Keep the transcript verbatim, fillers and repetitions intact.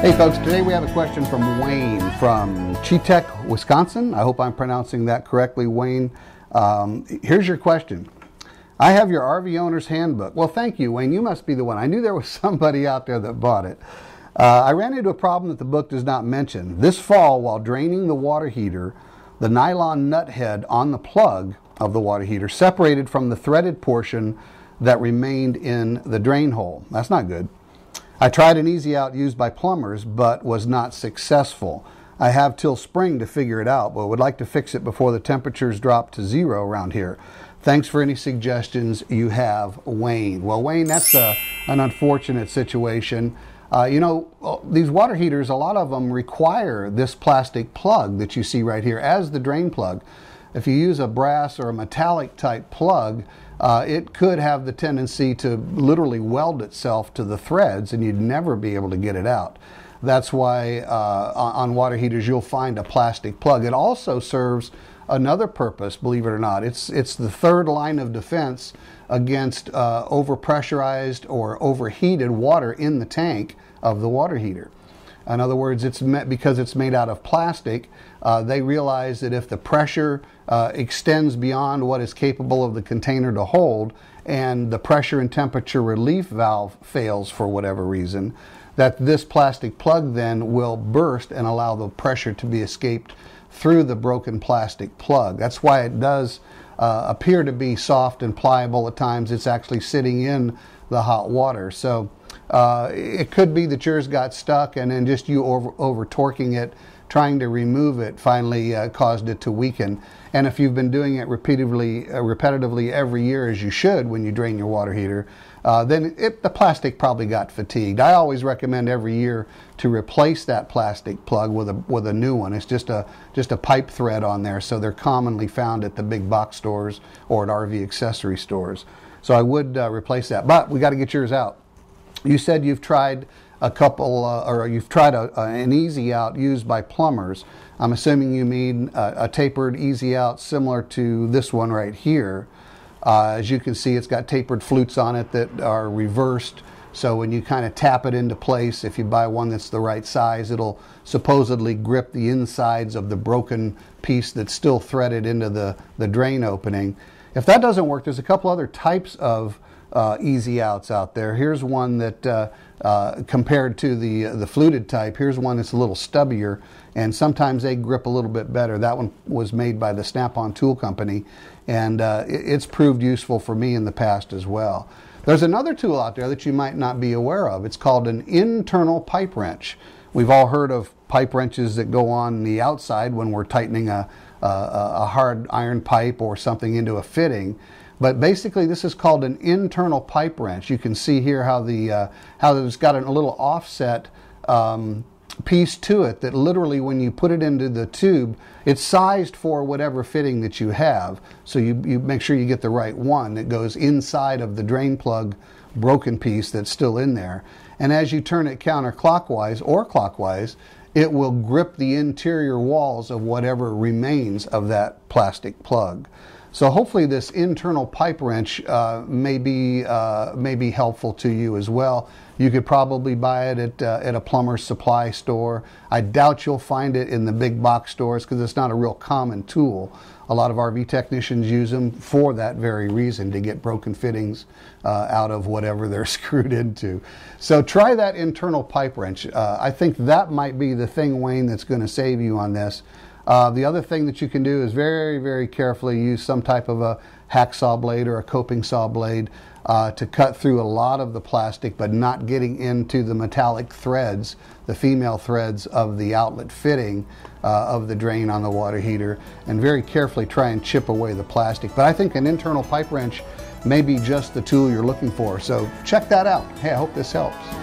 Hey folks, today we have a question from Wayne from Chetek, Wisconsin. I hope I'm pronouncing that correctly, Wayne. Um, here's your question. I have your R V owner's handbook. Well, thank you, Wayne. You must be the one. I knew there was somebody out there that bought it. Uh, I ran into a problem that the book does not mention. This fall, while draining the water heater, the nylon nut head on the plug of the water heater separated from the threaded portion that remained in the drain hole. That's not good. I tried an easy out used by plumbers, but was not successful. I have till spring to figure it out, but would like to fix it before the temperatures drop to zero around here. Thanks for any suggestions you have, Wayne. Well, Wayne, that's a, an unfortunate situation. Uh, you know, these water heaters, a lot of them require this plastic plug that you see right here as the drain plug. If you use a brass or a metallic type plug, uh, it could have the tendency to literally weld itself to the threads and you'd never be able to get it out. That's why uh, on water heaters you'll find a plastic plug. It also serves another purpose, believe it or not. It's, it's the third line of defense against uh, overpressurized or overheated water in the tank of the water heater. In other words, it's met because it's made out of plastic. Uh, they realize that if the pressure uh, extends beyond what is capable of the container to hold, and the pressure and temperature relief valve fails for whatever reason, that this plastic plug then will burst and allow the pressure to be escaped through the broken plastic plug. That's why it does uh, appear to be soft and pliable at times. It's actually sitting in the hot water. So uh, it could be that yours got stuck and then just you over, over torquing it, trying to remove it, finally uh, caused it to weaken. And if you've been doing it repeatedly, uh, repetitively every year, as you should when you drain your water heater, uh, then it, the plastic probably got fatigued. I always recommend every year to replace that plastic plug with a with a new one. It's just a just a pipe thread on there, so they're commonly found at the big box stores or at R V accessory stores. So I would uh, replace that, but we got to get yours out. You said you've tried a couple, uh, or you've tried a, a, an easy out used by plumbers. I'm assuming you mean a, a tapered easy out similar to this one right here. Uh, as you can see, it's got tapered flutes on it that are reversed. So when you kind of tap it into place, if you buy one that's the right size, it'll supposedly grip the insides of the broken piece that's still threaded into the, the drain opening. If that doesn't work, there's a couple other types of uh, easy outs out there. Here's one that uh, uh, compared to the uh, the fluted type, here's one that's a little stubbier, and sometimes they grip a little bit better. That one was made by the Snap-on Tool Company, and uh, it, it's proved useful for me in the past as well. There's another tool out there that you might not be aware of. It's called an internal pipe wrench. We've all heard of pipe wrenches that go on the outside when we're tightening a, a, a hard iron pipe or something into a fitting. But basically this is called an internal pipe wrench. You can see here how the uh, how it's got a little offset um, piece to it that literally when you put it into the tube, it's sized for whatever fitting that you have. So you, you make sure you get the right one that goes inside of the drain plug broken piece that's still in there. And as you turn it counterclockwise or clockwise, it will grip the interior walls of whatever remains of that plastic plug. So hopefully this internal pipe wrench uh, may be uh, may be helpful to you as well. You could probably buy it at uh, at a plumber's supply store. I doubt you'll find it in the big box stores because it's not a real common tool. A lot of R V technicians use them for that very reason, to get broken fittings uh, out of whatever they're screwed into. So try that internal pipe wrench. Uh, I think that might be the thing, Wayne, that's going to save you on this. Uh, the other thing that you can do is very, very carefully use some type of a hacksaw blade or a coping saw blade uh, to cut through a lot of the plastic, but not getting into the metallic threads, the female threads of the outlet fitting uh, of the drain on the water heater, and very carefully try and chip away the plastic. But I think an internal pipe wrench may be just the tool you're looking for. So check that out. Hey, I hope this helps.